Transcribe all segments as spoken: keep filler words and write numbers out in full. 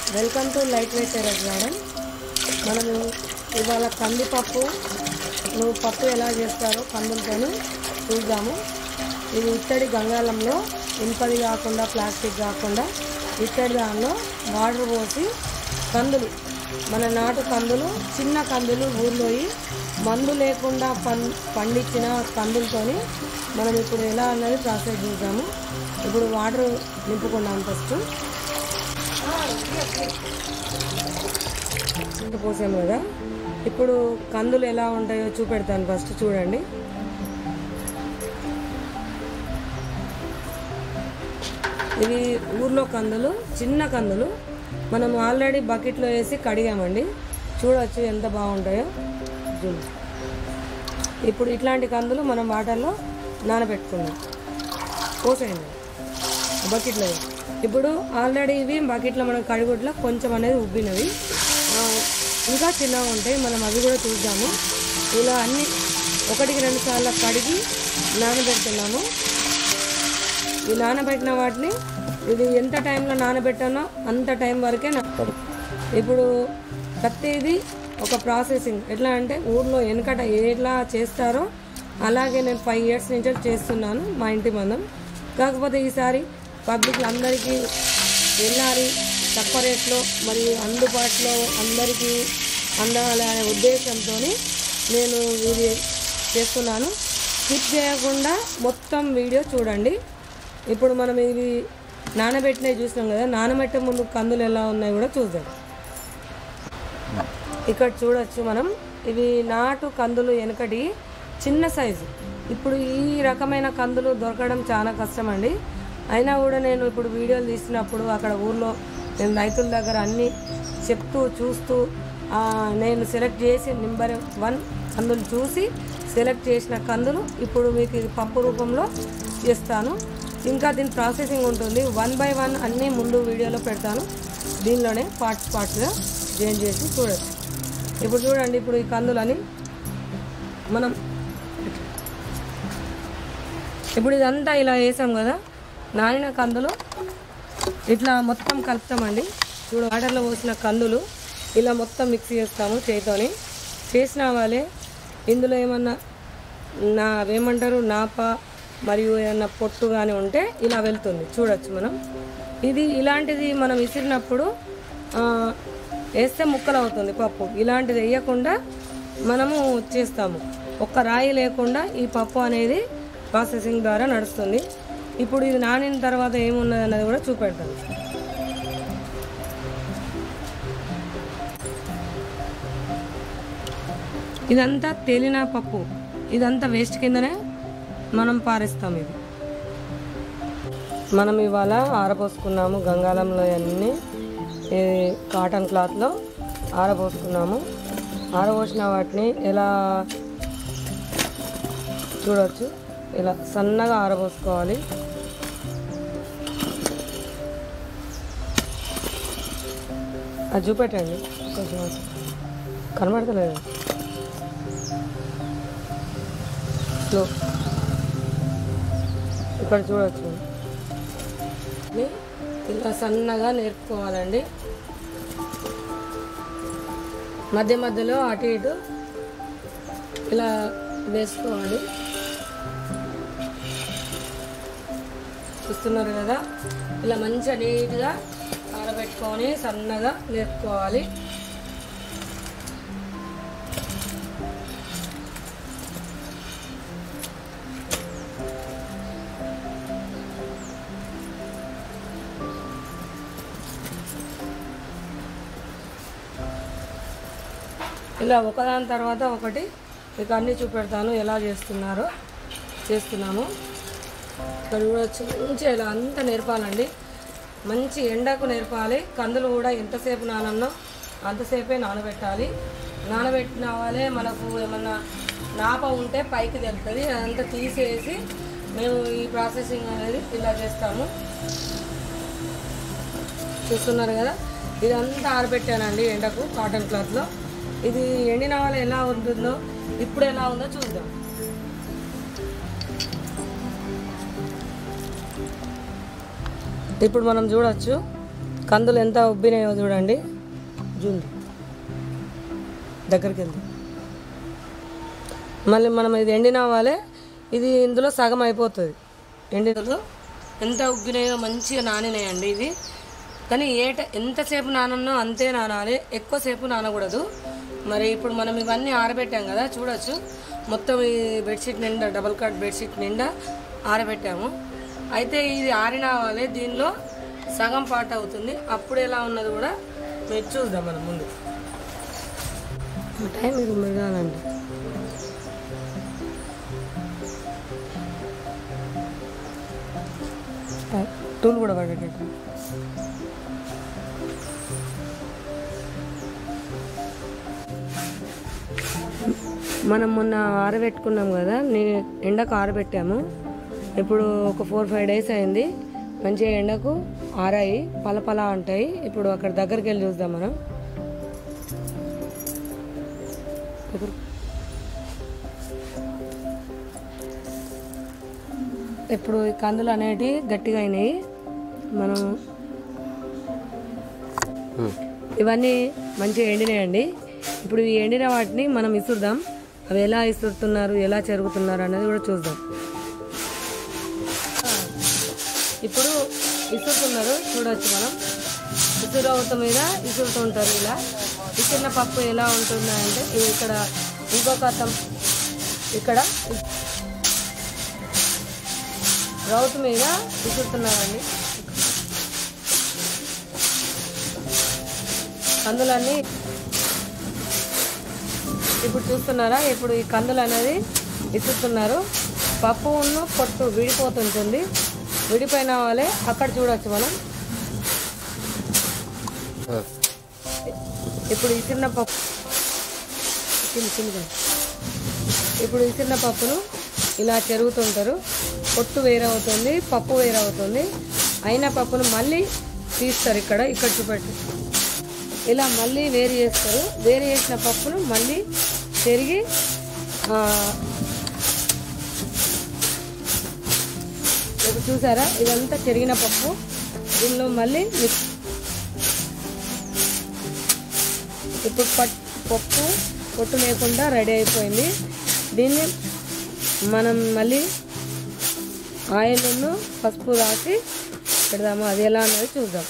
Welcome to light weight terrace garden. మనము ఇవాళ కందిపప్పు నువ్వు పప్పు ఎలా చేస్తారో కందులతోని చూద్దాము. ఇది ఇత్తడి గంగాళంలో ఇనుపది కాకుండా ప్లాస్టిక్ కాకుండా ఇత్తడి దానిలో వాటర్ పోసి కందులు మన నాటు కందులు చిన్న కందులు ఊర్లో మందు లేకుండా పం పండించిన కందులతోని మనం ఇప్పుడు ఎలా అన్నది ప్రాసెస్ చూద్దాము. ఇప్పుడు వాటర్ నింపుకున్నాం. ఫస్ట్ ఇంత పోసాము కదా, ఇప్పుడు కందులు ఎలా ఉంటాయో చూపెడతాను. ఫస్ట్ చూడండి. ఇవి ఊర్లో కందులు, చిన్న కందులు. మనం ఆల్రెడీ బకెట్లో వేసి కడిగామండి. చూడవచ్చు ఎంత బాగుంటాయో. ఇప్పుడు ఇట్లాంటి కందులు మనం వాటర్లో నానబెట్టుకున్నాం. పోసేయండి బకెట్లో. ఇప్పుడు ఆల్రెడీ ఇవి బకెట్లో మనం కడిగుట్లో కొంచెం అనేది ఉబ్బినవి, ఇంకా చిన్నగా ఉంటాయి. మనం అవి కూడా చూద్దాము. ఇలా అన్ని ఒకటికి రెండు సార్లు కడిగి నానబెడుతున్నాము. ఈ నానబెట్టిన వాటిని ఇది ఎంత టైంలో నానబెట్టానో అంత టైం వరకే నానబెట్టాలి. ఇప్పుడు ప్రతిదీ ఒక ప్రాసెసింగ్. ఎట్లా అంటే ఊర్లో వెనకట ఎట్లా చేస్తారో అలాగే నేను ఫైవ్ ఇయర్స్ నుంచి చేస్తున్నాను మా ఇంటి మందం. కాకపోతే ఈసారి పబ్లిక్ అందరికీ వెళ్ళాలి, తక్కువ రేట్లో మరియు అందుబాటులో అందరికీ అందాలి అనే ఉద్దేశంతో నేను ఇది చేస్తున్నాను. స్కిప్ చేయకుండా మొత్తం వీడియో చూడండి. ఇప్పుడు మనం ఇవి నానబెట్టినవి చూసినాం కదా, నానబెట్టే ముందు కందులు ఎలా ఉన్నాయి కూడా చూద్దాం. ఇక్కడ చూడొచ్చు మనం. ఇవి నాటు కందులు వెనకటి చిన్న సైజు. ఇప్పుడు ఈ రకమైన కందులు దొరకడం చాలా కష్టం అండి. అయినా కూడా నేను ఇప్పుడు వీడియోలు తీసినప్పుడు అక్కడ ఊర్లో నేను రైతుల దగ్గర అన్నీ చెప్తూ చూస్తూ నేను సెలెక్ట్ చేసి నెంబర్ వన్ కందులు చూసి సెలెక్ట్ చేసిన కందులు ఇప్పుడు మీకు ఇది పప్పు రూపంలో చేస్తాను. ఇంకా దీని ప్రాసెసింగ్ ఉంటుంది. వన్ బై వన్ అన్నీ ముందు వీడియోలో పెడతాను. దీనిలోనే పార్ట్స్ పార్ట్స్గా చేంజ్ చేసి చూడొచ్చు. ఇప్పుడు చూడండి. ఇప్పుడు ఈ కందులని మనం ఇప్పుడు ఇదంతా ఇలా వేసాం కదా, నానిన కందులు ఇట్లా మొత్తం కలుపుతామండి. చూడు, వాటర్లో పోసిన కందులు ఇలా మొత్తం మిక్స్ చేస్తాము చేతితోని. చేసిన వాళ్ళే ఇందులో ఏమన్నా నా ఏమంటారు నాప మరియు ఏమన్నా పొట్టు కానీ ఉంటే ఇలా వెళ్తుంది. చూడొచ్చు మనం. ఇది ఇలాంటిది మనం విసిరినప్పుడు వేస్తే ముక్కలు అవుతుంది పప్పు. ఇలాంటిది వేయకుండా మనము చేస్తాము. ఒక్క రాయి లేకుండా ఈ పప్పు అనేది ప్రాసెసింగ్ ద్వారా నడుస్తుంది. ఇప్పుడు ఇది నానిన తర్వాత ఏమున్నది అన్నది కూడా చూపెడతాను. ఇదంతా తేలిన పప్పు, ఇదంతా వేస్ట్ కిందనే మనం పారేస్తాం. ఇది మనం ఇవాళ ఆరబోసుకున్నాము గంగాళంలో అన్నీ కాటన్ క్లాత్లో ఆరబోసుకున్నాము. ఆరబోసిన వాటిని ఎలా చూడవచ్చు, ఇలా సన్నగా ఆరబోసుకోవాలి. అది చూపెట్టండి కొంచెం, కనబడతలేదు. స్లో ఇక్కడ చూడవచ్చు. ఇలా సన్నగా నేర్పుకోవాలండి. మధ్య మధ్యలో అటు ఇటు ఇలా వేసుకోవాలి. చూస్తున్నారు కదా, ఇలా మంచిగా నీట్గా ఆరబెట్టుకొని సన్నగా నేర్పుకోవాలి. ఇలా ఒకదాని తర్వాత ఒకటి మీకు అన్నీ చూపెడతాను ఎలా చేస్తున్నారో. చేస్తున్నాము ఇక్కడ చూడవచ్చు. మంచిగా ఇలా అంతా నేర్పాలండి. మంచి ఎండకు నేర్పాలి. కందులు కూడా ఎంతసేపు నానన్నా అంతసేపే నానబెట్టాలి. నానబెట్టిన వాళ్ళే మనకు ఏమన్నా నాప ఉంటే పైకి తెలుస్తుంది. అదంతా తీసేసి మేము ఈ ప్రాసెసింగ్ అనేది ఇలా చేస్తాము. చూస్తున్నారు కదా, ఇదంతా ఆరబెట్టానండి ఎండకు కాటన్ క్లాత్లో. ఇది ఎండిన వాళ్ళ ఎలా ఉంటుందో ఇప్పుడు ఎలా ఉందో చూద్దాం. ఇప్పుడు మనం చూడొచ్చు కందులు ఎంత ఉబ్బినాయో చూడండి. జూన్ దగ్గరికి వెళ్తాం. మళ్ళీ మనం ఇది ఎండినవ్వాలి. ఇది ఇందులో సగం అయిపోతుంది. ఎండినలు ఎంత ఉబ్బినాయో మంచిగా నానినాయండి ఇవి. కానీ ఏ ఎంతసేపు నానన్నో అంతే నానాలి, ఎక్కువసేపు నానకూడదు. మరి ఇప్పుడు మనం ఇవన్నీ ఆరబెట్టాం కదా, చూడొచ్చు మొత్తం ఈ బెడ్షీట్ నిండా, డబల్ కట్ బెడ్షీట్ నిండా ఆరబెట్టాము. అయితే ఇది ఆరినవ్వాలి, దీనిలో సగం పాట అవుతుంది. అప్పుడు ఎలా ఉన్నది కూడా మీరు చూద్దాం. మనం ముందు టైం మీరు మిరగాలండి. టూల్ కూడా పడేటట్టు. మనం మొన్న ఆరబెట్టుకున్నాం కదా, నేను ఎండకు ఆరబెట్టాము. ఇప్పుడు ఒక ఫోర్ ఫైవ్ డేస్ అయింది. మంచిగా ఎండకు ఆరాయి, పలపలా ఉంటాయి. ఇప్పుడు అక్కడ దగ్గరికి వెళ్ళి చూద్దాం మనం. ఇప్పుడు ఈ కందులు అనేటివి గట్టిగా అయినాయి. మనం ఇవన్నీ మంచిగా ఎండినాయండి. ఇప్పుడు ఈ ఎండిన వాటిని మనం ఇసురుదాం. అవి ఎలా ఇసురుతున్నారు, ఎలా చెరుగుతున్నారు అనేది కూడా చూద్దాం. ఇప్పుడు ఇసురుతున్నారు చూడవచ్చు. మనం ఇసురవత మీద ఇసురుతుంటారు. ఇలా ఇసురిన పప్పు ఎలా ఉంటుంది అంటే, ఇక్కడ ఇంకొక అర్థం, ఇక్కడ రౌతు మీద ఇసురుతున్నారండి కందులన్నీ. ఇప్పుడు చూస్తున్నారా, ఇప్పుడు ఈ కందులు అనేది ఇసురుతున్నారు. పప్పు ఉన్న పొట్టు విడిపోతుంటుంది. విడిపోయిన వాళ్ళే అక్కడ చూడవచ్చు మనం. ఇప్పుడు ఇసిరిన పప్పు ఇప్పుడు ఇసిరిన పప్పును ఇలా చెరుగుతుంటారు. పొట్టు వేరవుతుంది, పప్పు వేరవుతుంది. అయిన పప్పును మళ్ళీ తీస్తారు. ఇక్కడ ఇక్కడ చూపెట్టి ఇలా మళ్ళీ వేరు చేస్తారు. వేరు చేసిన పప్పును మళ్ళీ చెరిగి ఇప్పుడు చూసారా, ఇదంతా చెరిగిన పప్పు. దీనిలో మళ్ళీ ఇప్పుడు పప్పు పొట్టు లేకుండా రెడీ అయిపోయింది. దీన్ని మనం మళ్ళీ ఆయిల్ను పసుపు రాసి పెడదాము. అది ఎలా అన్నది చూద్దాం.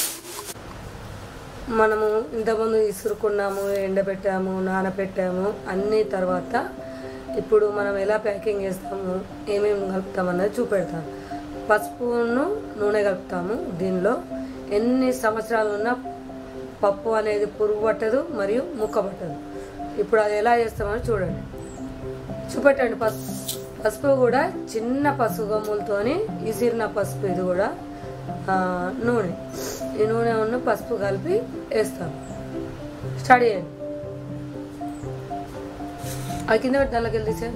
మనము ఇంతకుముందు ఇసురుకున్నాము, ఎండబెట్టాము, నానబెట్టాము అన్ని తర్వాత ఇప్పుడు మనం ఎలా ప్యాకింగ్ చేస్తాము, ఏమేమి కలుపుతామన్నది చూపెడతాము. పసుపును నూనె కలుపుతాము. దీనిలో ఎన్ని సంవత్సరాలు ఉన్నా పప్పు అనేది పురుగు పట్టదు మరియు ముక్క పట్టదు. ఇప్పుడు అది ఎలా చేస్తామని చూడండి, చూపెట్టండి. పసుపు పసుపు కూడా చిన్న పసుపు గమ్ములతోని ఇసిరిన పసుపు. ఇది కూడా నూనె, ఈ నూనె ఉన్న పసుపు కలిపి వేస్తాం. స్టార్ట్ చేయండి. అది కింద పెట్టి దానిలోకి వెళ్ళి తీసే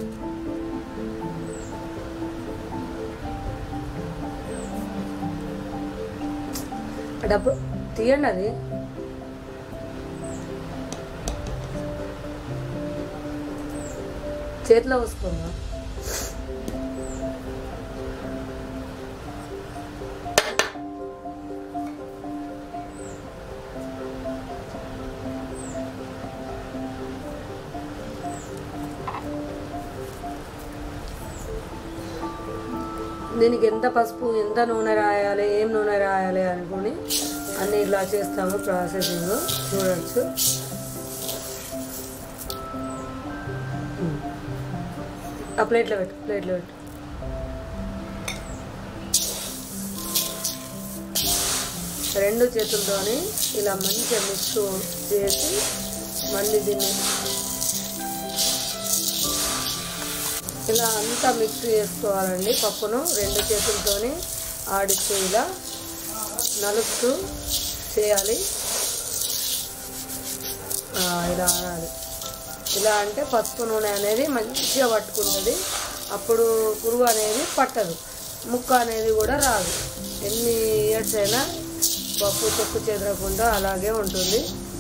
డబ్బు తీయండి. అది చేతిలో పోసుకుందాం. దీనికి ఎంత పసుపు, ఎంత నూనె రాయాలి, ఏం నూనె రాయాలి అనుకుని అన్నీ ఇలా చేస్తాము. ప్రాసెసింగ్ చూడవచ్చు. ఆ ప్లేట్లో పెట్టు, ప్లేట్లో పెట్టు. రెండు చేతులతోని ఇలా మంచిగా మిక్స్ చేసి మళ్ళీ దీన్ని ఇలా అంతా మిక్స్ చేసుకోవాలండి. పప్పును రెండు చేతులతోని ఆడిస్తూ ఇలా నలుపుతూ చేయాలి. ఇలా అనాలి. ఇలా అంటే పసుపు నూనె అనేది మంచిగా పట్టుకుంటుంది. అప్పుడు పురుగు అనేది పట్టదు, ముక్క అనేది కూడా రాదు. ఎన్ని ఇయర్స్ అయినా పప్పు చెక్కు చెదరకుండా అలాగే ఉంటుంది.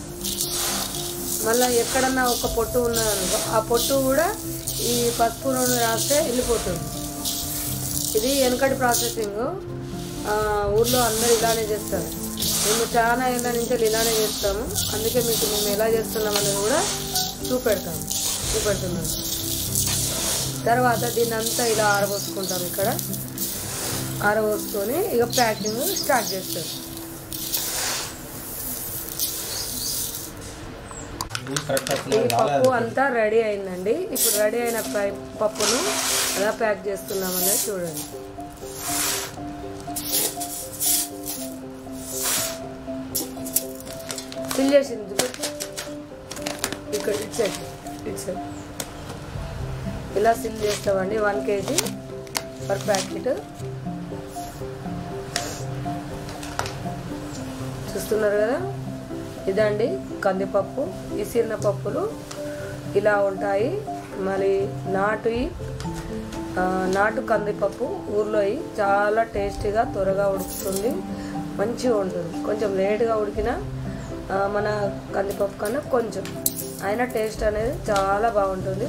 మళ్ళీ ఎక్కడన్నా ఒక పొట్టు ఉన్నదనుకో, ఆ పొట్టు కూడా ఈ పసుపు నూనె రాస్తే వెళ్ళిపోతుంది. ఇది వెనకటి ప్రాసెసింగ్. ఊర్లో అందరు ఇలానే చేస్తారు. మేము చాలా ఏళ్ళ నుంచి ఇలానే చేస్తాము, అందుకే మీకు మేము ఎలా చేస్తున్నాం అనేది కూడా చూపెడతాము చూపెడుతున్నాము తర్వాత దీన్ని అంతా ఇలా ఆరబోసుకుంటాం. ఇక్కడ ఆరబోసుకొని ఇక ప్యాకింగ్ స్టార్ట్ చేస్తాం. ఈ పప్పు అంతా రెడీ అయిందండి. ఇప్పుడు రెడీ అయిన పప్పును ఎలా ప్యాక్ చేస్తున్నాం అనేది చూడండి. ఫిల్ చేసింది ఇక్కడ ఇటు సైడ్ ఇటు సైడ్ ఇలా సిల్ చేస్తామండి. వన్ కేజీ పర్ ప్యాకెట్ చూస్తున్నారు కదా. ఇదండి కందిపప్పు. ఇసిరిన పప్పులు ఇలా ఉంటాయి. మరి నాటు నాటు కందిపప్పు ఊర్లో చాలా టేస్టీగా త్వరగా ఉడుకుతుంది, మంచిగా ఉంటుంది. కొంచెం లేట్గా ఉడికిన మన కందిపప్పు కన్నా కొంచెం అయినా టేస్ట్ అనేది చాలా బాగుంటుంది.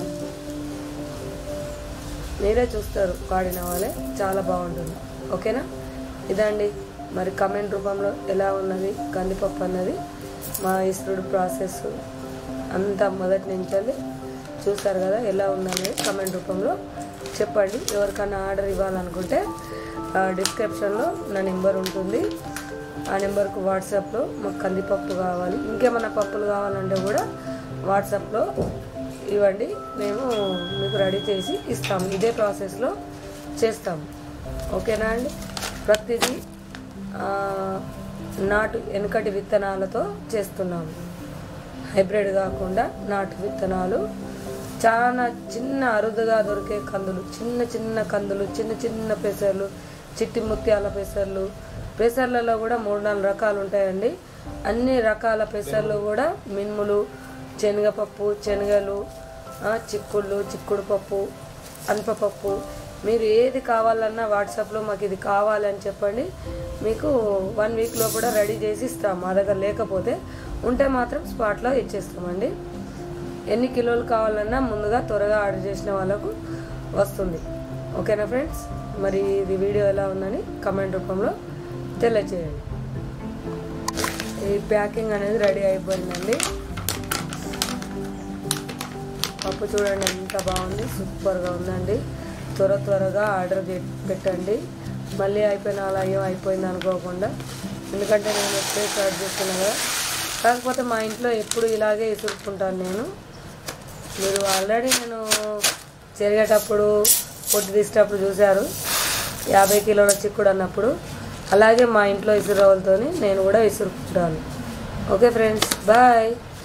మీరే చూస్తారు వాడిన వాళ్ళే, చాలా బాగుంటుంది. ఓకేనా. ఇదండి మరి కమెంట్ రూపంలో ఎలా ఉన్నది కందిపప్పు అన్నది, మా ఇసురుడు ప్రాసెస్ అంతా మొదటి నుంచి చూసారు కదా ఎలా ఉందనేది కమెంట్ రూపంలో చెప్పండి. ఎవరికైనా ఆర్డర్ ఇవ్వాలనుకుంటే డిస్క్రిప్షన్లో నా నెంబర్ ఉంటుంది, ఆ నెంబర్కు వాట్సాప్లో మాకు కందిపప్పు కావాలి, ఇంకేమైనా పప్పులు కావాలంటే కూడా వాట్సాప్లో ఇవ్వండి, మేము మీకు రెడీ చేసి ఇస్తాము. ఇదే ప్రాసెస్లో చేస్తాము. ఓకేనా అండి. ప్రతిదీ నాటు వెనకటి విత్తనాలతో చేస్తున్నాము, హైబ్రిడ్ కాకుండా నాటు విత్తనాలు. చాలా చిన్న అరుదుగా దొరికే కందులు, చిన్న చిన్న కందులు, చిన్న చిన్న పెసర్లు, చిట్టి ముత్యాల పెసర్లు. పెసర్లలో కూడా మూడు నాలుగు రకాలు ఉంటాయండి. అన్ని రకాల పెసర్లు కూడా మినుములు, శనగపప్పు, శనగలు, చిక్కుళ్ళు, చిక్కుడు పప్పు, అనపపప్పు, మీరు ఏది కావాలన్నా వాట్సాప్లో మాకు ఇది కావాలని చెప్పండి. మీకు వన్ వీక్లో కూడా రెడీ చేసి ఇస్తాం. మా దగ్గర లేకపోతే ఉంటే మాత్రం స్పాట్లో ఇచ్చేస్తామండి. ఎన్ని కిలోలు కావాలన్నా ముందుగా త్వరగా ఆర్డర్ చేసిన వాళ్ళకు వస్తుంది. ఓకేనా ఫ్రెండ్స్. మరి ఇది వీడియో ఎలా ఉందని కమెంట్ రూపంలో తెలియచేయండి. ఈ ప్యాకింగ్ అనేది రెడీ అయిపోయిందండి. పప్పు చూడండి ఎంత బాగుంది, సూపర్గా ఉందండి. త్వర త్వరగా ఆర్డర్ పెట్టండి. మళ్ళీ అయిపోయిన అలా అయ్యో అయిపోయింది అనుకోకుండా, ఎందుకంటే నేను ఎప్పుడే స్టార్ట్ చేస్తున్నాను కదా. కాకపోతే మా ఇంట్లో ఎప్పుడు ఇలాగే ఇసురుకుంటాను నేను. మీరు ఆల్రెడీ నేను చెరిగేటప్పుడు పొట్టు తీసేటప్పుడు చూశారు, యాభై కిలోల చిక్కుడు అన్నప్పుడు. అలాగే మా ఇంట్లో ఇసురవలతో నేను కూడా ఇసురుకుంటాను. Okay friends, bye.